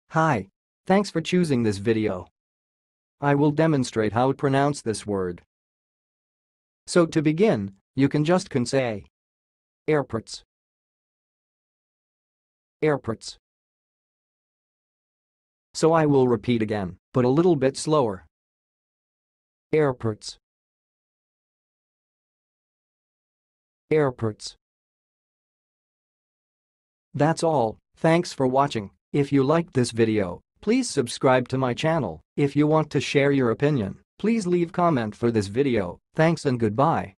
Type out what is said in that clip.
Hi. Thanks for choosing this video. I will demonstrate how to pronounce this word. So to begin, you can say Airprts. Airprts. So I will repeat again, but a little bit slower. Airprts. Airprts. That's all. Thanks for watching. If you liked this video, please subscribe to my channel. If you want to share your opinion, please leave comment for this video. Thanks and goodbye.